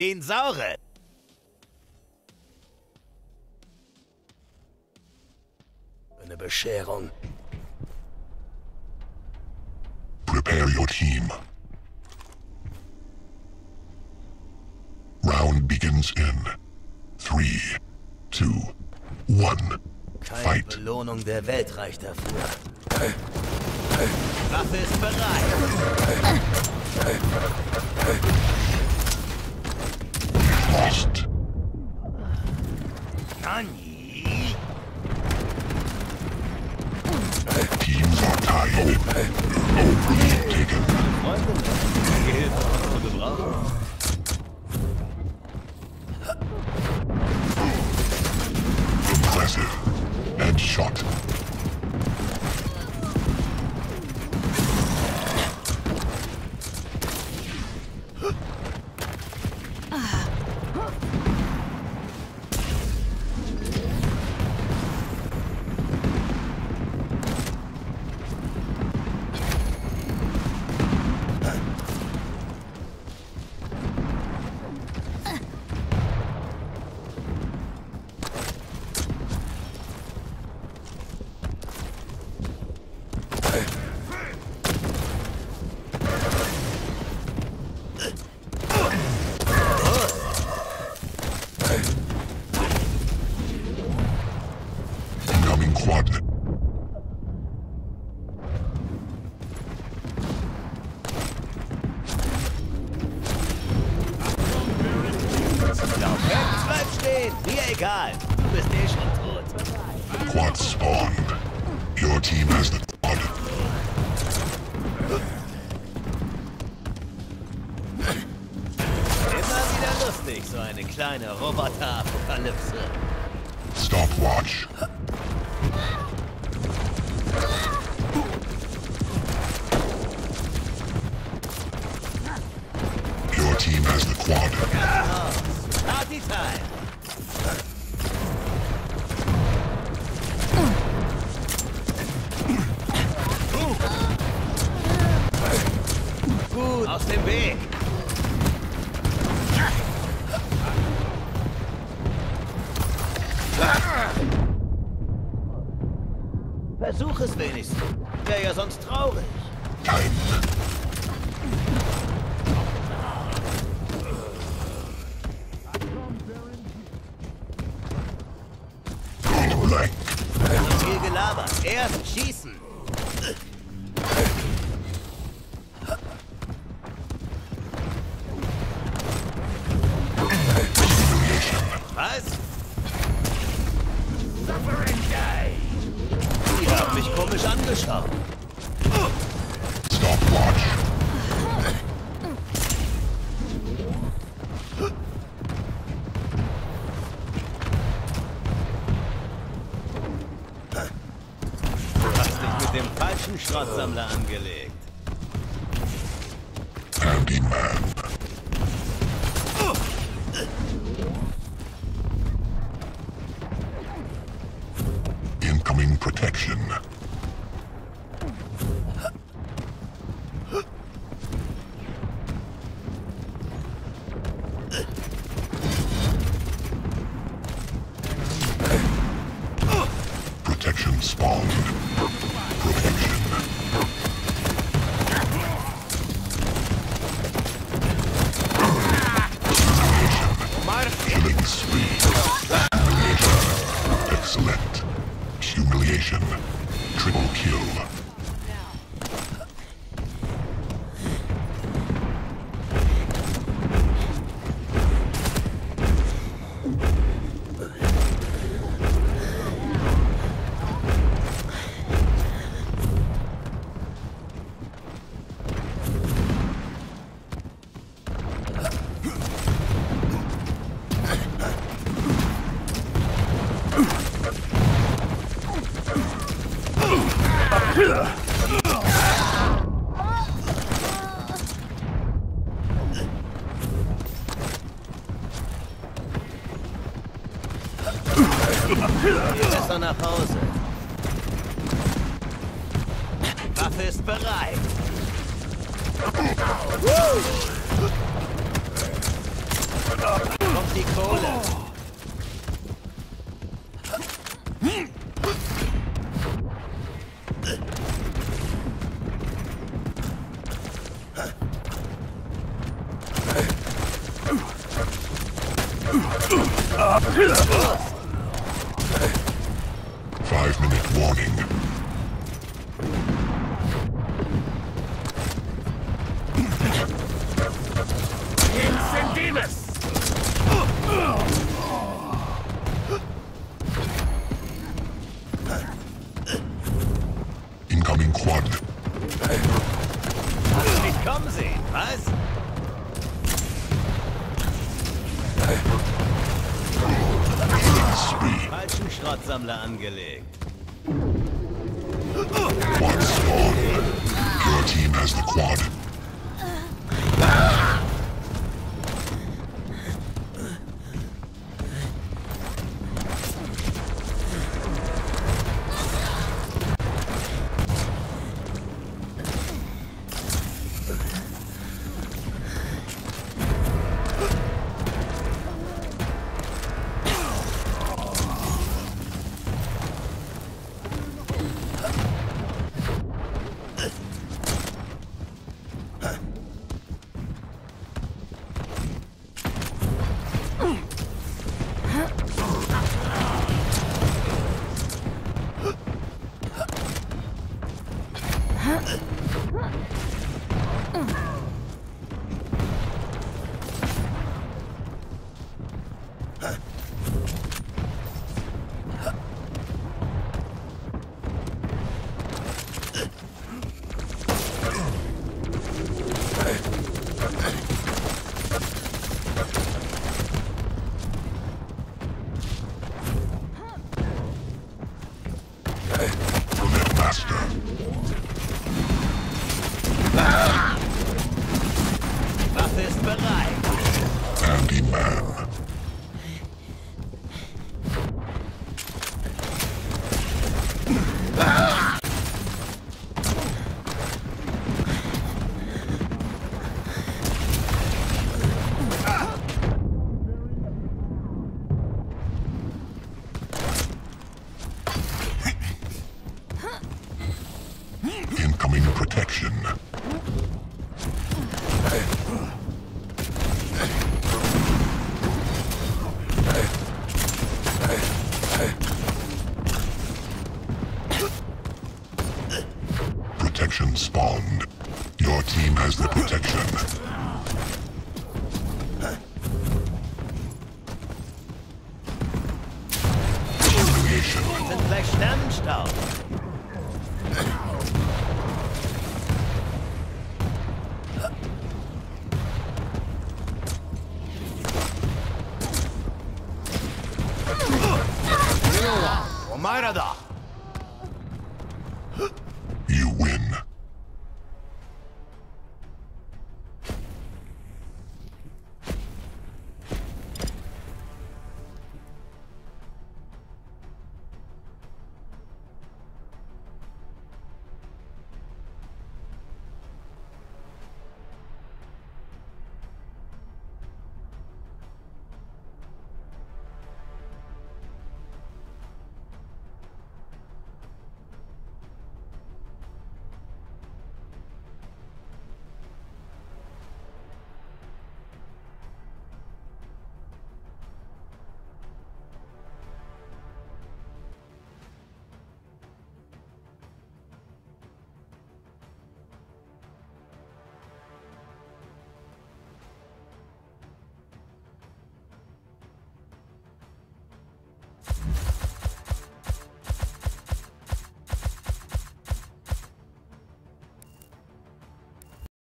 Saure. Eine Bescherung. Prepare your team. Round begins in 3, 2, 1. Keine Fight. Belohnung der Welt reicht dafür. Waffe ist bereit. Lost. Nani? Teams are tied. Lead taken. Freunde, Hilfe zu gebrauchen. Impressive. Headshot. Incoming quad. Lauf weg, bleib stehen. Mir egal. Du bist eh schon tot. Quad spawned. Your team has the quad. Immer wieder lustig, so eine kleine Roboter-Apokalypse. Stopwatch. Your team has the quad. Party time. Gut, aus dem Weg. Versuch es wenigstens. Wäre ja sonst traurig. Time. Point blank. Nicht viel gelabert. Erst schießen. Was? Die haben mich komisch angeschaut. Stopwatch. Du hast dich mit dem falschen Schrottsammler angelegt. Handyman. Incoming protection. Protection spawned. Protection. Killing spree. Humiliation. Excellent. Humiliation. Triple kill. Geh besser nach Hause. Waffe ist bereit. die Kohle. Five-minute warning. Incendimes! Incoming quad. Hast du nicht kommen sehen, was? Spree. Falschen Schrottsammler angelegt. Quad spawn. Your team has the quad. Master. Waffe ist bereit. Handyman. Incoming protection. Protection spawned. Your team has the protection. Humiliation. Sind gleich Sternenstaub. Omaira da!